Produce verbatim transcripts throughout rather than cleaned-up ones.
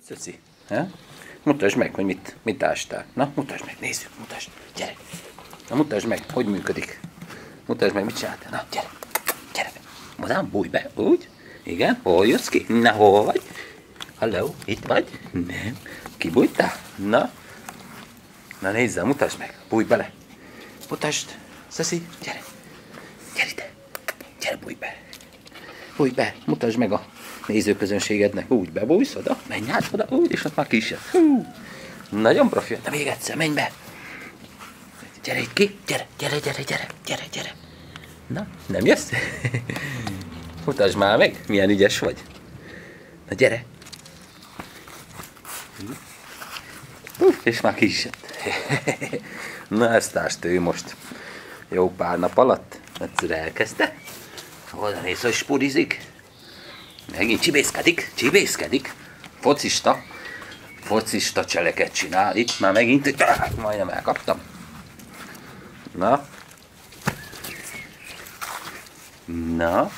Szöszi, ha? Mutasd meg, hogy mit, mit ástál. Na, mutasd meg, nézzük, mutasd. Gyere. Na, mutasd meg, hogy működik. Mutasd meg, mit csináltál. Na, gyere. Gyere. Mondám, bújj be. Úgy? Igen. Hol jössz ki? Na, hol vagy? Halló, itt vagy? Nem. Kibújtál? Na. Na, nézzel, mutasd meg. Bújj bele. Mutasd. Szöszi, gyere. Gyere ide. Gyere, bújj be. Bújj be. Mutasd meg a nézőközönségednek. Úgy bebújsz oda. Menj át oda. Úgy, és ott már ki is jön. Hú. Nagyon profi. De még egyszer, menj be. Gyere itt ki. Gyere, gyere, gyere, gyere, gyere, gyere. Na, nem jössz? Mutasd már meg, milyen ügyes vagy. Na, gyere. Hú, és már ki is jött. Na, ezt ást ő most. Jó pár nap alatt. Egyszer elkezdte. Oda néz, hogy spurizik. Megint csibészkedik, csibészkedik. Focista. Focista cseleket csinál. Itt már megint, majdnem elkaptam. Na. Na.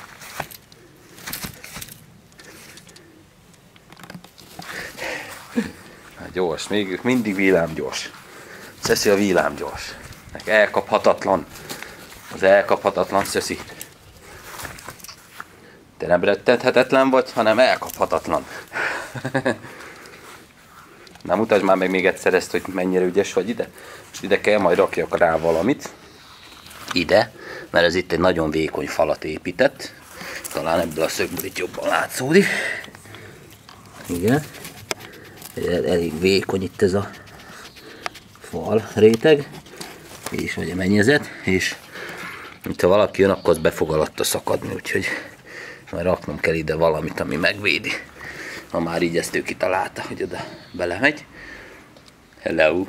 Hát gyors, még mindig villámgyors. Szöszi a villámgyors. Elkaphatatlan. Az elkaphatatlan Szöszi. Te nem rettenthetetlen vagy, hanem elkaphatatlan. Na, mutasd már meg még egyszer ezt, hogy mennyire ügyes vagy ide. Most ide kell, majd rakjak rá valamit. Ide, mert ez itt egy nagyon vékony falat épített. Talán ebből a szögből itt jobban látszódik. Igen. Elég vékony itt ez a fal réteg. És vagy a mennyezet. És ha valaki jön, akkor az be fog alatta szakadni, úgyhogy majd raknom kell ide valamit, ami megvédi. Ha már így ezt ő kitalálta, hogy oda belemegy. Hello!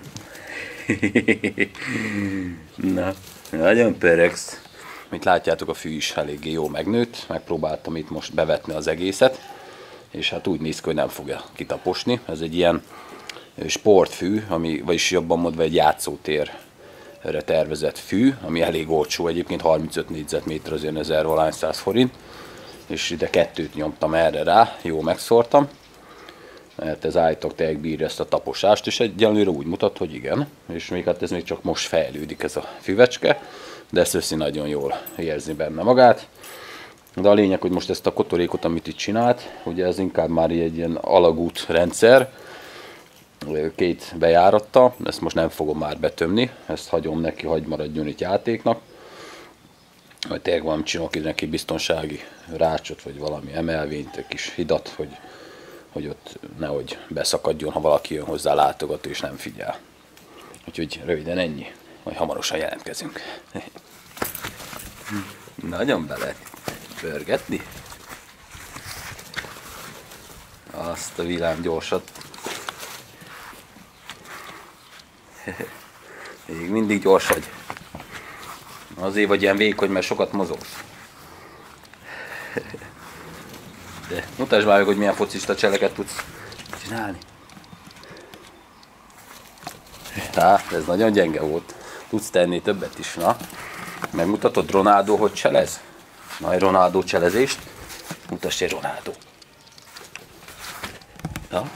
Na, nagyon pörögsz. Mint látjátok, a fű is eléggé jó megnőtt. Megpróbáltam itt most bevetni az egészet. És hát úgy néz ki, hogy nem fogja kitaposni. Ez egy ilyen sportfű, ami, vagyis jobban mondva egy játszótérre tervezett fű, ami elég olcsó, egyébként harmincöt négyzetméter, az olyan ezer-valahány száz forint. És ide kettőt nyomtam erre rá, jó megszórtam, mert ez állítólag tényleg bírja ezt a taposást, és egyelőre úgy mutat, hogy igen, és még hát ez még csak most fejlődik ez a füvecske, de Szöszi nagyon jól érzi benne magát. De a lényeg, hogy most ezt a kotorékot, amit itt csinált, ugye ez inkább már egy ilyen alagút rendszer, két bejáratta, ezt most nem fogom már betömni, ezt hagyom neki, hagy maradjon itt játéknak. Vagy tényleg valami csinálok itt neki biztonsági rácsot, vagy valami emelvényt, egy kis hidat, hogy, hogy ott nehogy beszakadjon, ha valaki jön hozzá látogató és nem figyel. Úgyhogy röviden ennyi, majd hamarosan jelentkezünk. Nagyon be lehet pörgetni. Azt a villámgyorsat. Még mindig gyors vagy. Azért vagy ilyen vékony, mert sokat mozogsz. De mutasd már meg, hogy milyen focista cseleket tudsz csinálni. Hát, ez nagyon gyenge volt. Tudsz tenni többet is, na. Megmutatod Ronaldo, hogy cselez? Na, egy Ronaldo cselezést. Mutasd egy Ronaldo. Na.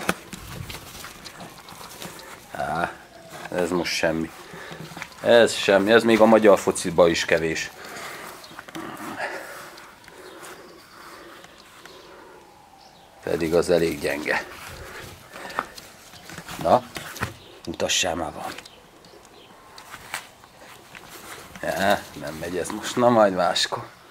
Á, ez most semmi. Ez semmi, ez még a magyar fociba is kevés. Pedig az elég gyenge. Na, mutassál már valami. Ja, nem megy ez most, na majd máskor.